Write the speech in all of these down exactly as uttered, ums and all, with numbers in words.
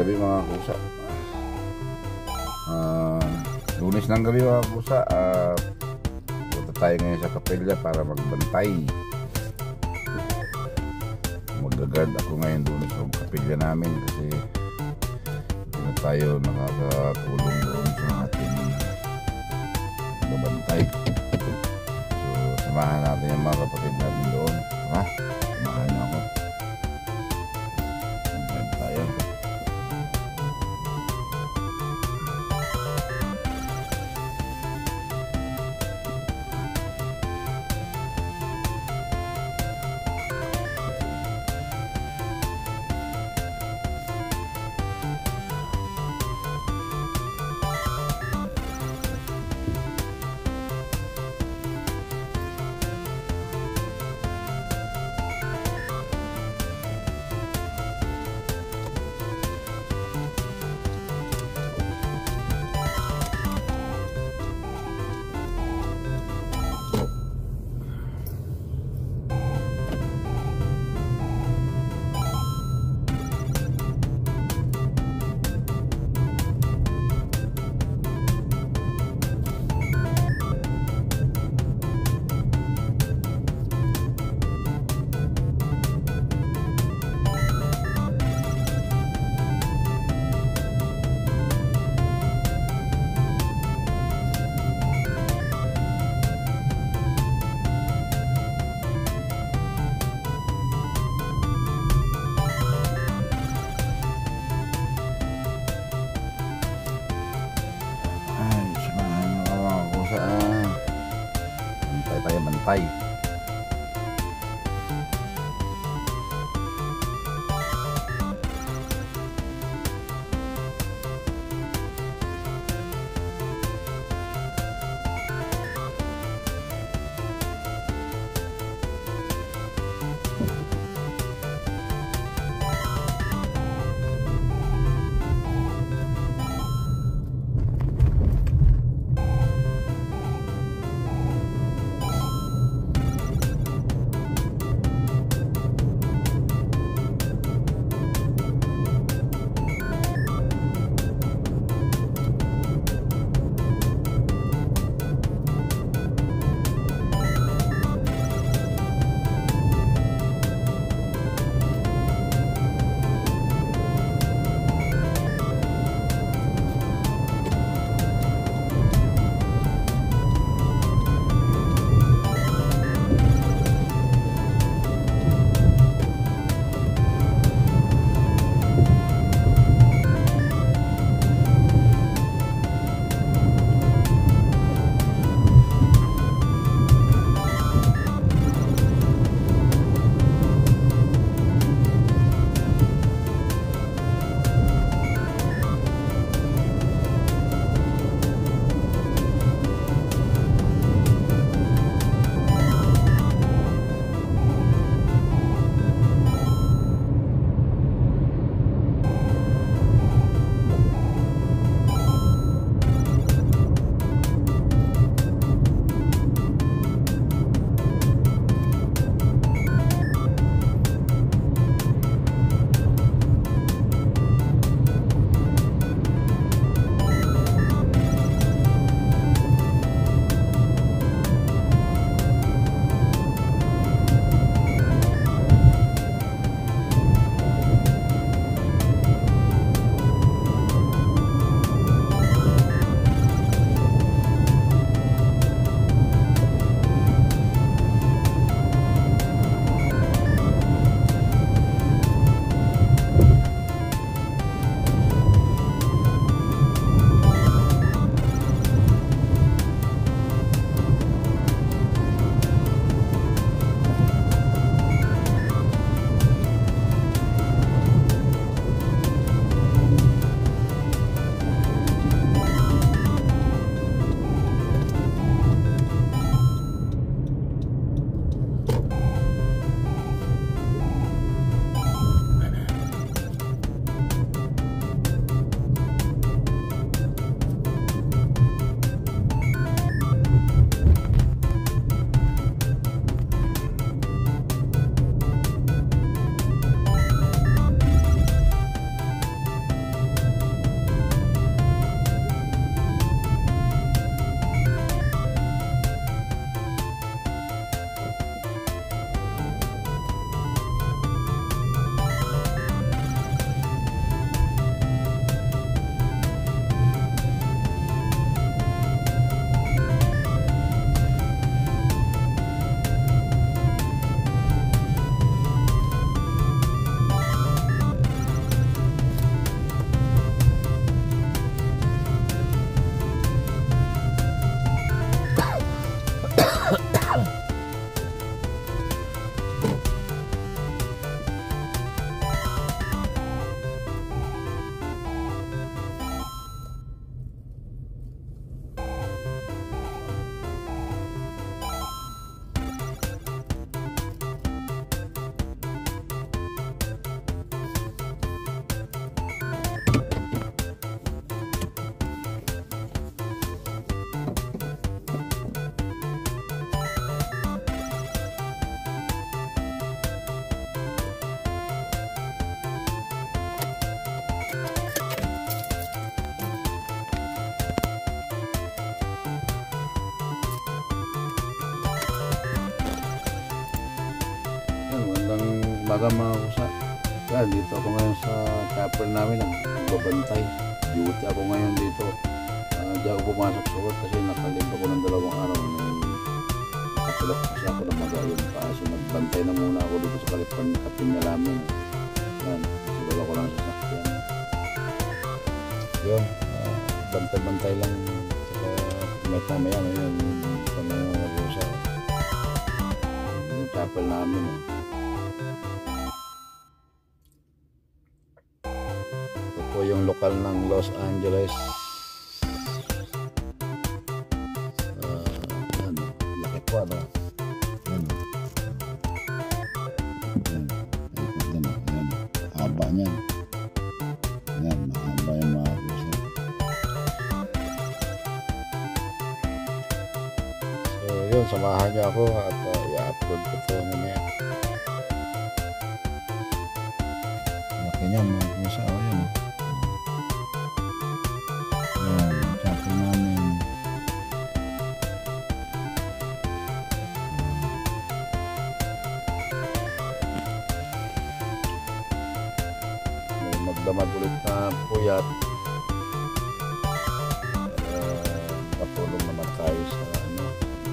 gabi mga kusa. uh, Lunes ng gabi mga kusa. uh, Punta tayo ngayon sa kapilya para magbantay. Mag-guard ako ngayon doon sa kapilya namin kasi hindi na tayo nakakatulong doon sa ating babantay. So samahan natin yung mga kapatid natin doon. Ha? Samahan niyo ako. Samahan tayo. Tayo bantay. umaga mga kusa. Yan, dito ako ngayon sa chopper namin, nagbabantay. Duty ako ngayon dito. Uh, di ako pumasok sa work kasi nakalib ako ng dalawang araw. Nakatulak kasi ako ng maga yun. Kasi nagbantay na muna ako dito sa kalipan kapin na namin. Yan, siguro ako lang sa sakyan. Yun, uh, bantay-bantay lang. Saka may tama yan, yun. Ito na yung mag-usa. Yung chapel namin. Ito po yung lokal ng Los Angeles. Uh, yan, laki po ano. Yan. Yan. Yan. Yan. Haba niyan. Yan. Mahaba yung mga puso. So yun, samahan niyo ako at uh, i-upload ko ito mamaya. Laki niyan mga puso. O yan. Yan. Chapel namin. May magdamag ulit na puyat. Uh, patulong naman tayo sa ano.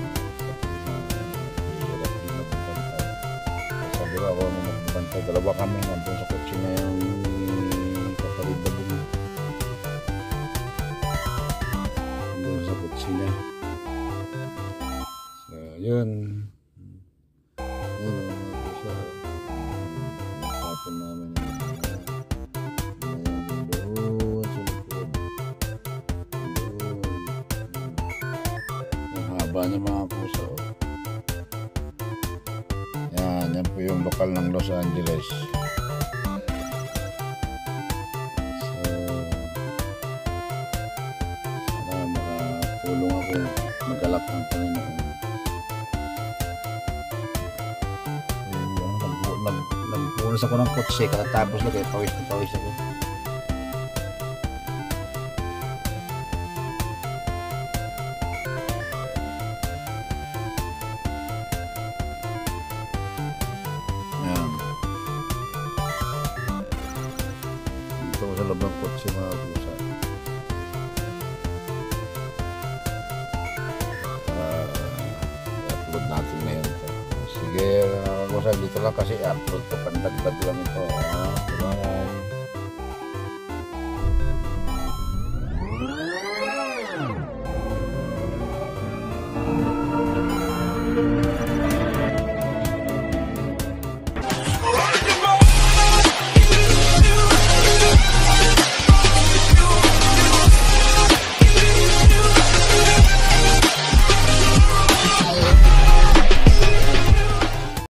Hirap din magbantay. Sabi ko ako nung magbantay, dalawa kami nandun sa kotse na yung kapatid na bumi. Nandun sa kotse niya. So yun. Yun ang sa tapon namin yung doon sa likod. Doon. Ang haba niya mga puso. Yan. Yan po yung lokal ng Los Angeles. So, sana makatulong ako magalak ng Panginoon. So, nag- nag- nagpunas ako ng kotse katapos na kaya pawis na pawis ako. Yan. Dito ako sa loob ng kotse mga pusa. Uh, i-upload natin na yun. Sige, uh, dito lang kasi i-upload ko pandagdag lang ito. Ah, diba?